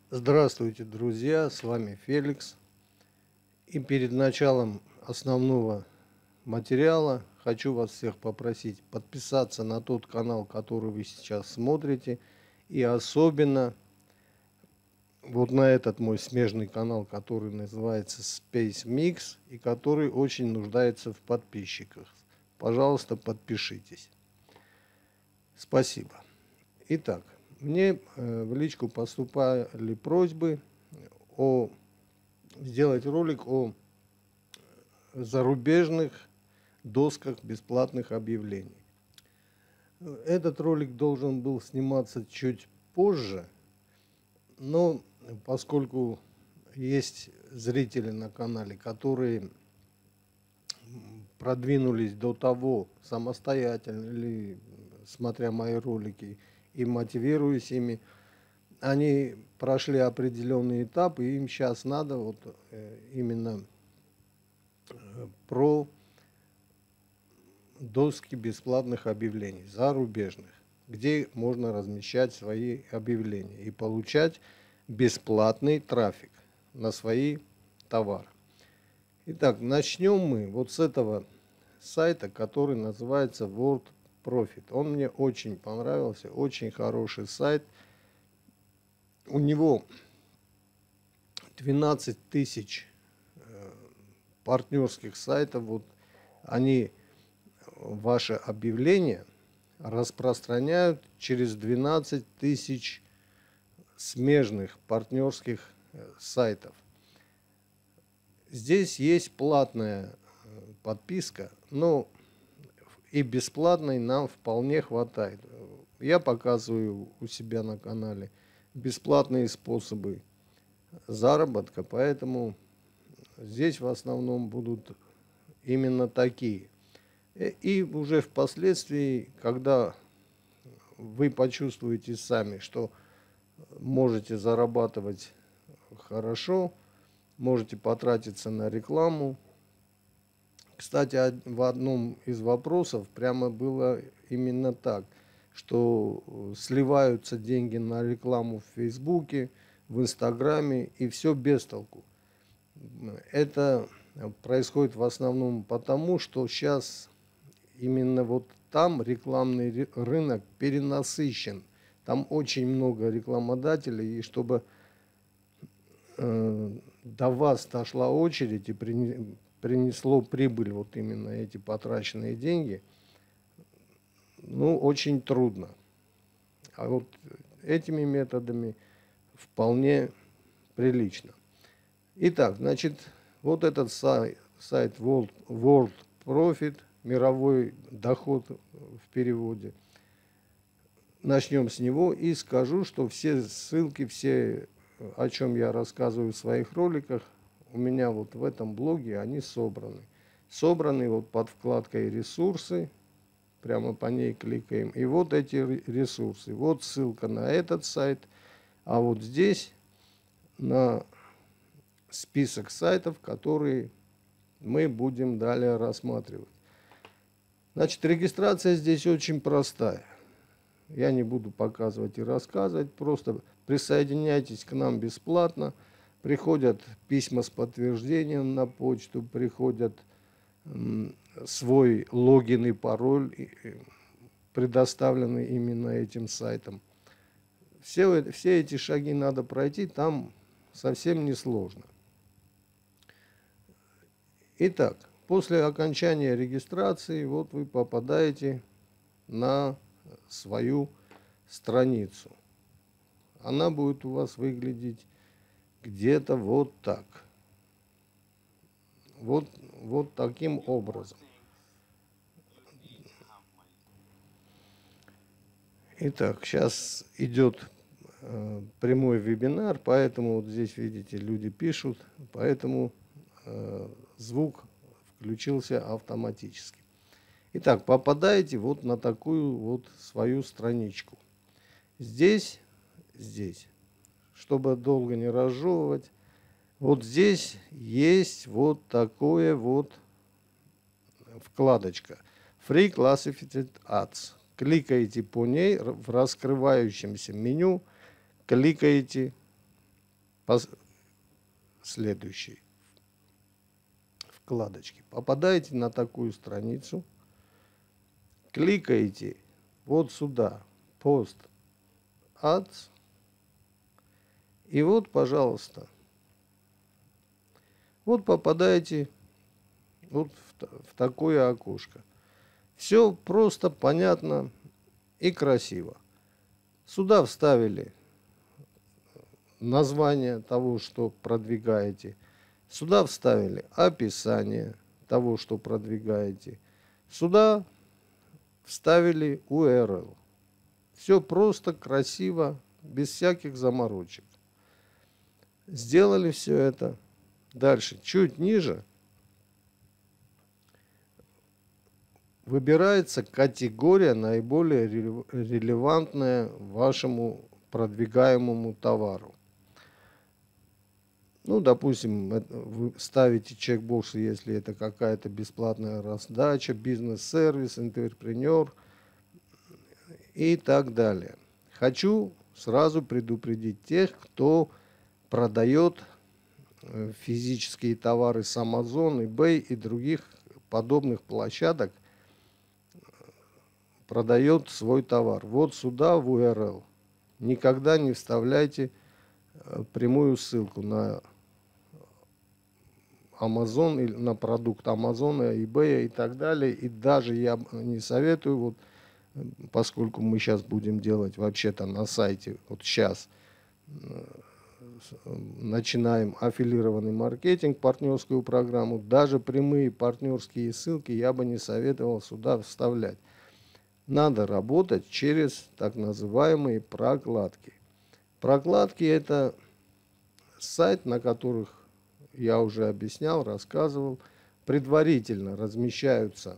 Здравствуйте, друзья! С вами Феликс. И перед началом основного материала хочу вас всех попросить подписаться на тот канал, который вы сейчас смотрите. И особенно вот на этот мой смежный канал, который называется Space Mix и который очень нуждается в подписчиках. Пожалуйста, подпишитесь. Спасибо. Итак, мне в личку поступали просьбы сделать ролик о зарубежных досках бесплатных объявлений. Этот ролик должен был сниматься чуть позже, но поскольку есть зрители на канале, которые продвинулись до того самостоятельно или смотря мои ролики и мотивируюсь ими, они прошли определенный этап, и им сейчас надо вот именно про доски бесплатных объявлений, зарубежных, где можно размещать свои объявления и получать бесплатный трафик на свои товары. Итак, начнем мы вот с этого сайта, который называется World Profit. Он мне очень понравился, очень хороший сайт. У него 12 тысяч партнерских сайтов. Вот они ваше объявление распространяют через 12 тысяч смежных партнерских сайтов. Здесь есть платная подписка, но и бесплатной нам вполне хватает. Я показываю у себя на канале бесплатные способы заработка, поэтому здесь в основном будут именно такие. И уже впоследствии, когда вы почувствуете сами, что можете зарабатывать хорошо, можете потратиться на рекламу. Кстати, в одном из вопросов прямо было именно так, что сливаются деньги на рекламу в Фейсбуке, в Инстаграме, и все без толку. Это происходит в основном потому, что сейчас именно вот там рекламный рынок перенасыщен. Там очень много рекламодателей, и чтобы до вас дошла очередь и принесло прибыль вот именно эти потраченные деньги, ну, очень трудно. А вот этими методами вполне прилично. Итак, значит, вот этот сайт World Profit, мировой доход в переводе. Начнем с него и скажу, что все ссылки, все, о чем я рассказываю в своих роликах, у меня вот в этом блоге они собраны. Собраны вот под вкладкой «Ресурсы», прямо по ней кликаем, и вот эти ресурсы. Вот ссылка на этот сайт, а вот здесь на список сайтов, которые мы будем далее рассматривать. Значит, регистрация здесь очень простая. Я не буду показывать и рассказывать, просто присоединяйтесь к нам бесплатно. Приходят письма с подтверждением на почту, приходят свой логин и пароль, предоставленный именно этим сайтом. Все эти шаги надо пройти, там совсем не сложно. Итак, после окончания регистрации вот вы попадаете на свою страницу. Она будет у вас выглядеть где-то вот так. Вот таким образом. Итак, сейчас идет прямой вебинар, поэтому вот здесь, видите, люди пишут, поэтому звук включился автоматически. Итак, попадаете вот на такую вот свою страничку. Здесь, чтобы долго не разжевывать, вот здесь есть вот такое вот вкладочка Free Classified Ads. Кликаете по ней в раскрывающемся меню, кликаете следующей вкладочке. Попадаете на такую страницу, кликаете вот сюда, Post Ads, и вот, пожалуйста, вот попадаете вот в такое окошко. Все просто, понятно и красиво. Сюда вставили название того, что продвигаете. Сюда вставили описание того, что продвигаете. Сюда вставили URL. Все просто, красиво, без всяких заморочек. Сделали все это. Дальше, чуть ниже, выбирается категория, наиболее релевантная вашему продвигаемому товару. Ну, допустим, вы ставите чекбоксы, если это какая-то бесплатная раздача, бизнес-сервис, интерпренер и так далее. Хочу сразу предупредить тех, кто продает физические товары с Amazon, eBay и других подобных площадок, продает свой товар. Вот сюда в URL никогда не вставляйте прямую ссылку на Amazon или на продукт Amazon, eBay и так далее. И даже я не советую, вот, поскольку мы сейчас будем делать вообще-то на сайте, вот сейчас начинаем аффилированный маркетинг, партнерскую программу, даже прямые партнерские ссылки я бы не советовал сюда вставлять. Надо работать через так называемые прокладки. Прокладки — это сайт, на которых я уже объяснял, рассказывал, предварительно размещаются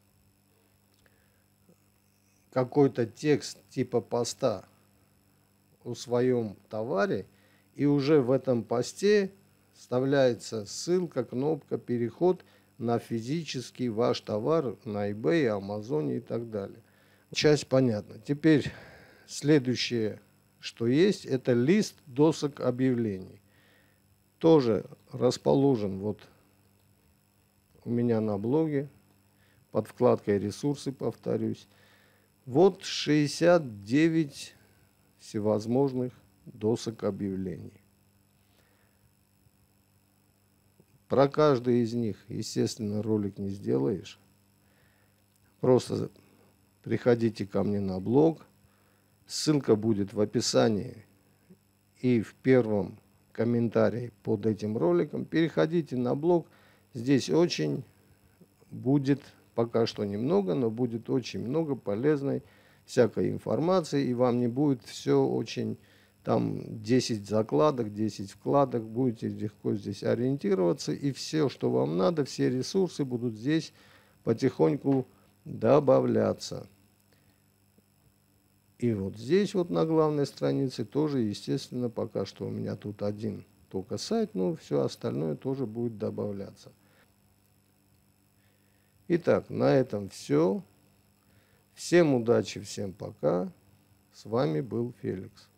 какой-то текст типа поста о своем товаре, и уже в этом посте вставляется ссылка, кнопка, переход на физический ваш товар на eBay, Amazon и так далее. Часть понятна. Теперь следующее, что есть, это лист досок объявлений. Тоже расположен вот у меня на блоге под вкладкой «Ресурсы», повторюсь. Вот 69 всевозможных досок объявлений. Про каждый из них, естественно, ролик не сделаешь. Просто приходите ко мне на блог. Ссылка будет в описании и в первом комментарии под этим роликом. Переходите на блог. Здесь очень будет, пока что немного, но будет очень много полезной всякой информации. И вам не будет все очень, там 10 закладок, 10 вкладок. Будете легко здесь ориентироваться. И все, что вам надо, все ресурсы будут здесь потихоньку добавляться. И вот здесь вот на главной странице тоже, естественно, пока что у меня тут один только сайт, но все остальное тоже будет добавляться. Итак, на этом все. Всем удачи, всем пока. С вами был Феликс.